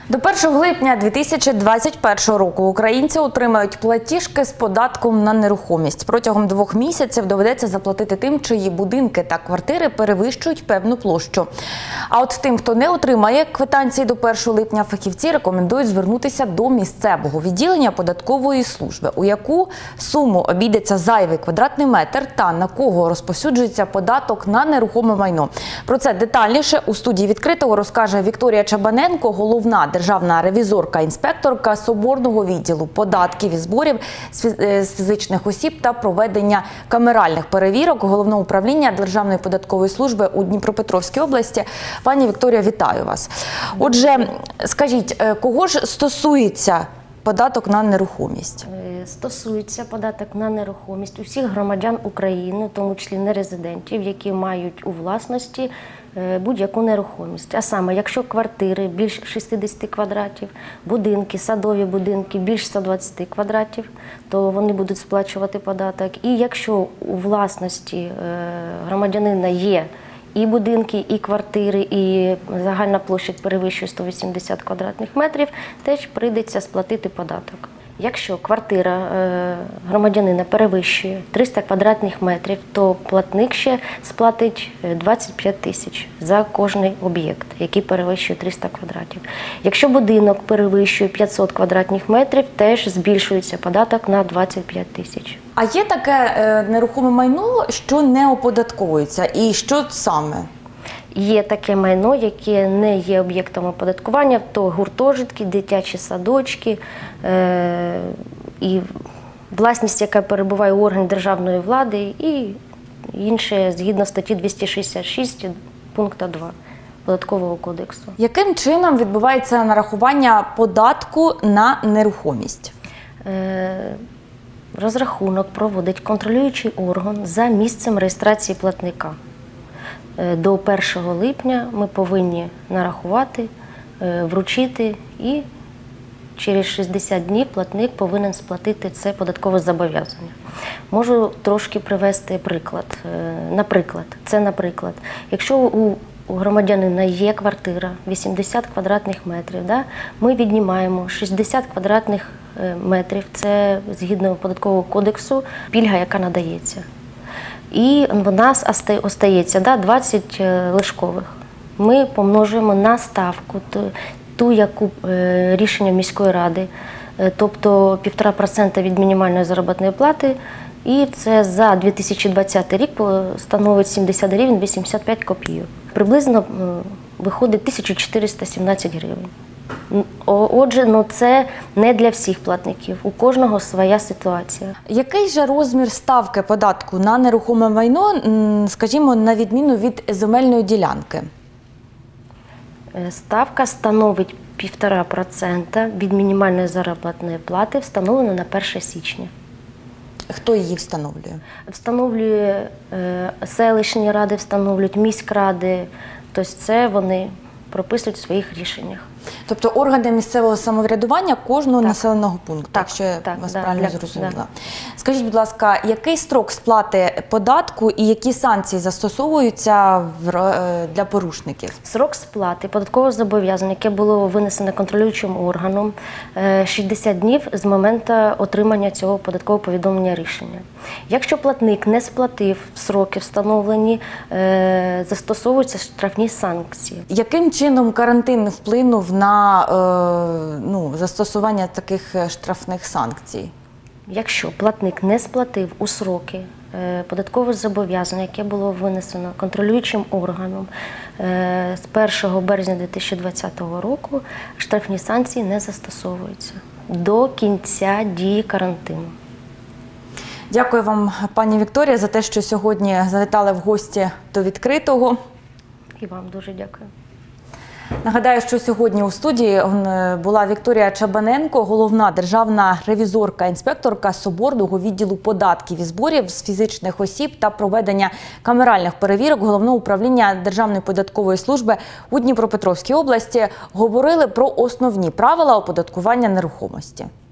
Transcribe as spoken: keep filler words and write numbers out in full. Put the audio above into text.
До першого липня дві тисячі двадцять першого року українці отримають платіжки з податком на нерухомість. Протягом двох місяців доведеться заплатити тим, чиї будинки та квартири перевищують певну площу. А от тим, хто не отримає квитанції до першого липня, фахівці рекомендують звернутися до місцевого відділення податкової служби, у яку суму обійдеться зайвий квадратний метр та на кого розповсюджується податок на нерухоме майно. Про це детальніше у студії «Відкритого» розкаже Вікторія Чабаненко, головна державна ревізорка-інспекторка Соборного відділу податків і зборів з фізичних осіб та проведення камеральних перевірок Головного управління Державної податкової служби у Дніпропетровській області. Пані Вікторія, вітаю вас. Отже, скажіть, кого ж стосується податок на нерухомість? Стосується податок на нерухомість усіх громадян України, в тому числі нерезидентів, які мають у власності будь-яку нерухомість. А саме, якщо квартири більш шістдесят квадратів, будинки, садові будинки більш ста двадцяти квадратів, то вони будуть сплачувати податок. І якщо у власності громадянина є і будинки, і квартири, і загальна площа перевищує сто вісімдесят квадратних метрів, теж прийдеться сплатити податок. Якщо квартира е, громадянина перевищує триста квадратних метрів, то платник ще сплатить двадцять п'ять тисяч за кожний об'єкт, який перевищує триста квадратів. Якщо будинок перевищує п'ятсот квадратних метрів, теж збільшується податок на двадцять п'ять тисяч. А є таке е, нерухоме майно, що не оподатковується? І що саме? Є таке майно, яке не є об'єктом оподаткування, то гуртожитки, дитячі садочки е і власність, яка перебуває у органі державної влади, і інше згідно статті двісті шістдесят шість пункту два Податкового кодексу. Яким чином відбувається нарахування податку на нерухомість? Е розрахунок проводить контролюючий орган за місцем реєстрації платника. До першого липня ми повинні нарахувати, вручити, і через шістдесят днів платник повинен сплатити це податкове зобов'язання. Можу трошки привести приклад. Наприклад, це наприклад, якщо у у громадянина є квартира вісімдесят квадратних метрів, да, ми віднімаємо шістдесят квадратних метрів, це згідно податкового кодексу пільга, яка надається. І в нас остається да, двадцять лишкових. Ми помножуємо на ставку, ту, ту яку е, рішення міської ради, е, тобто півтора відсотка від мінімальної заробітної плати, і це за дві тисячі двадцятий рік становить сімдесят гривень вісімдесят п'ять копійок. Приблизно е, виходить тисяча чотириста сімнадцять гривень. Отже, ну це не для всіх платників, у кожного своя ситуація. Який же розмір ставки податку на нерухоме майно, скажімо, на відміну від земельної ділянки? Ставка становить півтора відсотка від мінімальної заробітної плати, встановлено на перше січня. Хто її встановлює? Встановлює е, селищні ради, встановлюють міськради, тобто це вони прописують в своїх рішеннях. Тобто органи місцевого самоврядування кожного так. населеного пункту, так, якщо я так, вас да, правильно для, зрозуміла. Да. Скажіть, будь ласка, який строк сплати податку і які санкції застосовуються для порушників? Срок сплати податкового зобов'язання, яке було винесено контролюючим органом, шістдесят днів з моменту отримання цього податкового повідомлення рішення. Якщо платник не сплатив в сроки встановлені, застосовуються штрафні санкції. Яким чином карантин вплинув на е, ну, застосування таких штрафних санкцій? Якщо платник не сплатив у сроки е, податкове зобов'язання, яке було винесено контролюючим органом е, з першого березня дві тисячі двадцятого року, штрафні санкції не застосовуються до кінця дії карантину. Дякую вам, пані Вікторія, за те, що сьогодні завітали в гості до «Відкритого». І вам дуже дякую. Нагадаю, що сьогодні у студії була Вікторія Чабаненко, головна державна ревізорка-інспекторка Соборного відділу податків і зборів з фізичних осіб та проведення камеральних перевірок Головного управління Державної податкової служби у Дніпропетровській області. Говорили про основні правила оподаткування нерухомості.